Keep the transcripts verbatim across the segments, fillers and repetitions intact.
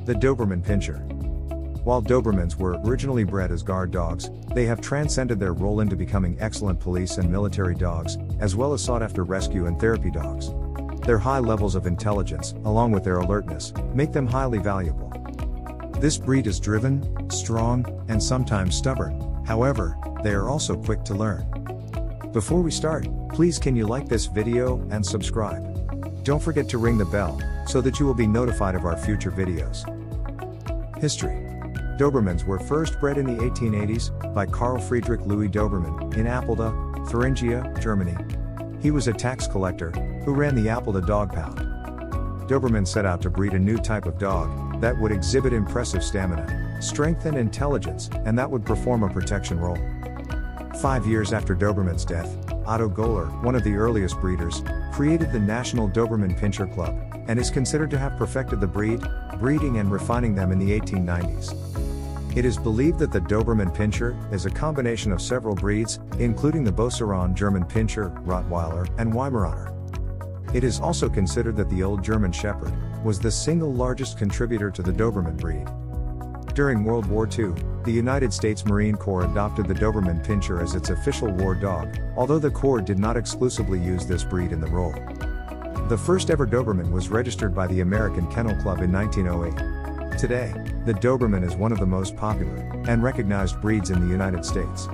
The Doberman Pinscher. While Dobermans were originally bred as guard dogs, they have transcended their role into becoming excellent police and military dogs, as well as sought-after rescue and therapy dogs. Their high levels of intelligence, along with their alertness, make them highly valuable. This breed is driven, strong, and sometimes stubborn. However, they are also quick to learn. Before we start, please can you like this video and subscribe? Don't forget to ring the bell, so that you will be notified of our future videos. History. Dobermans were first bred in the eighteen eighties, by Karl Friedrich Louis Dobermann, in Apolda, Thuringia, Germany. He was a tax collector, who ran the Apolda dog pound. Doberman set out to breed a new type of dog, that would exhibit impressive stamina, strength and intelligence, and that would perform a protection role. Five years after Doberman's death, Otto Goehler, one of the earliest breeders, created the National Doberman Pinscher Club, and is considered to have perfected the breed, breeding and refining them in the eighteen nineties. It is believed that the Doberman Pinscher is a combination of several breeds, including the Bosseron German Pinscher, Rottweiler, and Weimaraner. It is also considered that the Old German Shepherd was the single largest contributor to the Doberman breed. During World War Two, the United States Marine Corps adopted the Doberman Pinscher as its official war dog, although the Corps did not exclusively use this breed in the role. The first ever Doberman was registered by the American Kennel Club in nineteen oh eight. Today, the Doberman is one of the most popular and recognized breeds in the United States.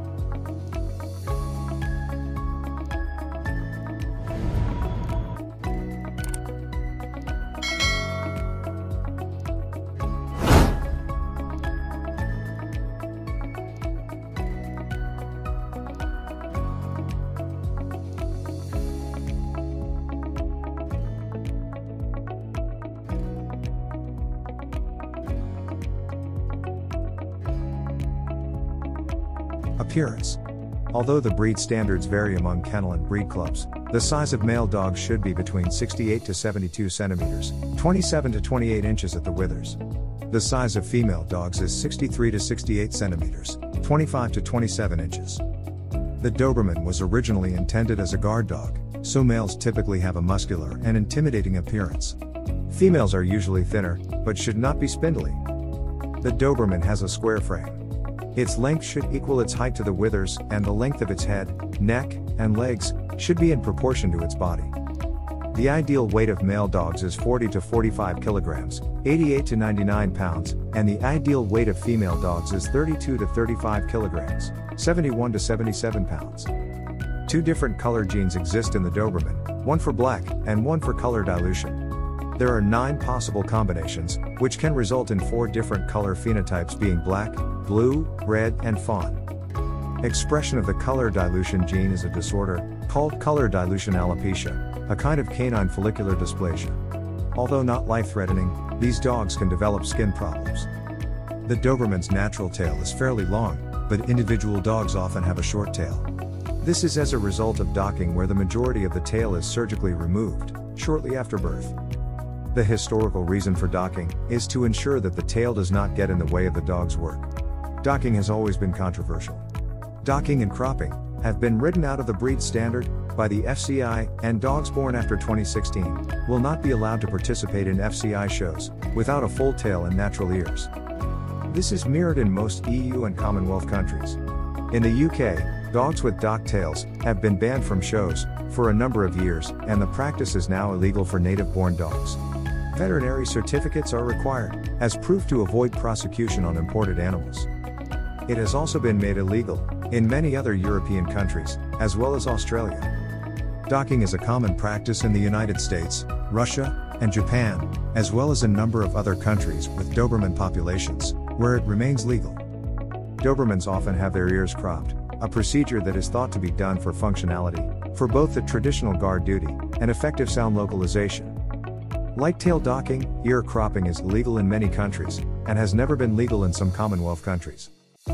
Appearance. Although the breed standards vary among kennel and breed clubs, the size of male dogs should be between sixty-eight to seventy-two centimeters, twenty-seven to twenty-eight inches at the withers. The size of female dogs is sixty-three to sixty-eight centimeters, twenty-five to twenty-seven inches. The Doberman was originally intended as a guard dog, so males typically have a muscular and intimidating appearance. Females are usually thinner, but should not be spindly. The Doberman has a square frame. Its length should equal its height to the withers, and the length of its head, neck, and legs should be in proportion to its body. The ideal weight of male dogs is forty to forty-five kilograms, eighty-eight to ninety-nine pounds, and the ideal weight of female dogs is thirty-two to thirty-five kilograms, seventy-one to seventy-seven pounds. Two different color genes exist in the Doberman, one for black and one for color dilution. There are nine possible combinations, which can result in four different color phenotypes being black, blue, red, and fawn. Expression of the color dilution gene is a disorder, called color dilution alopecia, a kind of canine follicular dysplasia. Although not life-threatening, these dogs can develop skin problems. The Doberman's natural tail is fairly long, but individual dogs often have a short tail. This is as a result of docking, where the majority of the tail is surgically removed, shortly after birth. The historical reason for docking is to ensure that the tail does not get in the way of the dog's work. Docking has always been controversial. Docking and cropping have been written out of the breed standard by the F C I, and dogs born after twenty sixteen will not be allowed to participate in F C I shows without a full tail and natural ears. This is mirrored in most E U and Commonwealth countries. In the U K, dogs with docked tails have been banned from shows for a number of years, and the practice is now illegal for native-born dogs. Veterinary certificates are required, as proof to avoid prosecution on imported animals. It has also been made illegal in many other European countries, as well as Australia. Docking is a common practice in the United States, Russia, and Japan, as well as a number of other countries with Doberman populations, where it remains legal. Dobermans often have their ears cropped, a procedure that is thought to be done for functionality, for both the traditional guard duty and effective sound localization. Like tail docking, ear cropping is illegal in many countries, and has never been legal in some Commonwealth countries.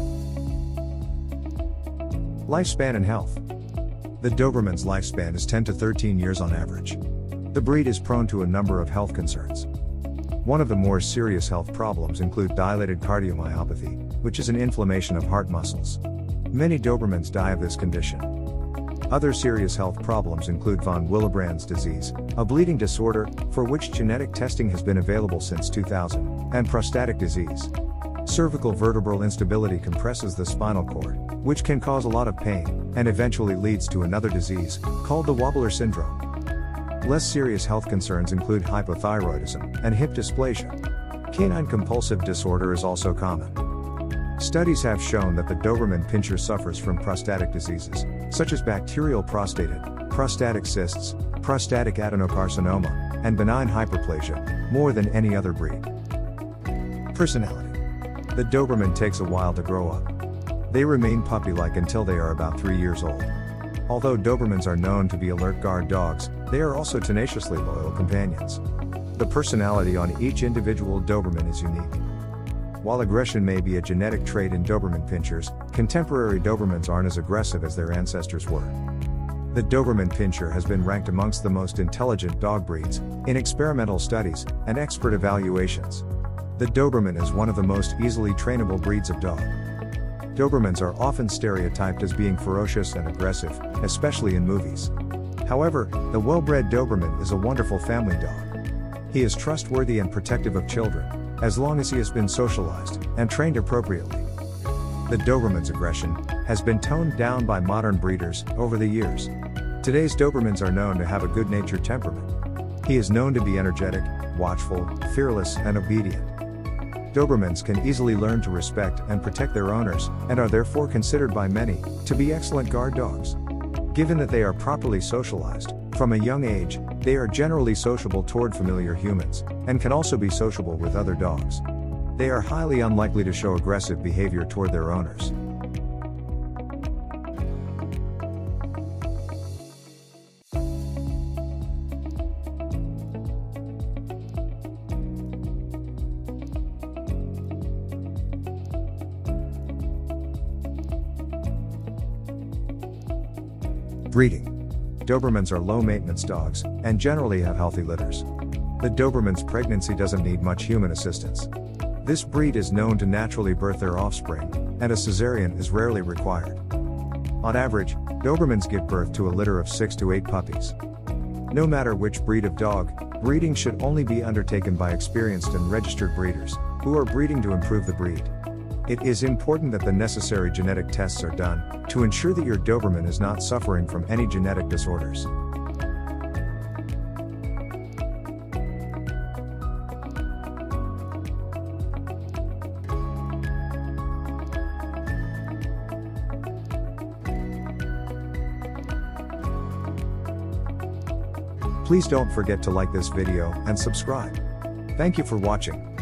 Lifespan and health. The Doberman's lifespan is ten to thirteen years on average. The breed is prone to a number of health concerns. One of the more serious health problems include dilated cardiomyopathy, which is an inflammation of heart muscles. Many Dobermans die of this condition. Other serious health problems include von Willebrand's disease, a bleeding disorder, for which genetic testing has been available since two thousand, and prostatic disease. Cervical vertebral instability compresses the spinal cord, which can cause a lot of pain, and eventually leads to another disease, called the wobbler syndrome. Less serious health concerns include hypothyroidism and hip dysplasia. Canine compulsive disorder is also common. Studies have shown that the Doberman Pinscher suffers from prostatic diseases, such as bacterial prostatite, prostatic cysts, prostatic adenocarcinoma, and benign hyperplasia, more than any other breed. Personality. The Doberman takes a while to grow up. They remain puppy-like until they are about three years old. Although Dobermans are known to be alert guard dogs, they are also tenaciously loyal companions. The personality on each individual Doberman is unique. While aggression may be a genetic trait in Doberman Pinschers, contemporary Dobermans aren't as aggressive as their ancestors were. The Doberman Pinscher has been ranked amongst the most intelligent dog breeds in experimental studies and expert evaluations. The Doberman is one of the most easily trainable breeds of dog. Dobermans are often stereotyped as being ferocious and aggressive, especially in movies. However, the well-bred Doberman is a wonderful family dog. He is trustworthy and protective of children, as long as he has been socialized and trained appropriately. The Doberman's aggression has been toned down by modern breeders over the years. Today's Dobermans are known to have a good-natured temperament. He is known to be energetic, watchful, fearless, and obedient. Dobermans can easily learn to respect and protect their owners, and are therefore considered by many to be excellent guard dogs. Given that they are properly socialized from a young age, they are generally sociable toward familiar humans, and can also be sociable with other dogs. They are highly unlikely to show aggressive behavior toward their owners. Breeding. Dobermans are low-maintenance dogs, and generally have healthy litters. The Doberman's pregnancy doesn't need much human assistance. This breed is known to naturally birth their offspring, and a cesarean is rarely required. On average, Dobermans give birth to a litter of six to eight puppies. No matter which breed of dog, breeding should only be undertaken by experienced and registered breeders, who are breeding to improve the breed. It is important that the necessary genetic tests are done, to ensure that your Doberman is not suffering from any genetic disorders. Please don't forget to like this video and subscribe. Thank you for watching.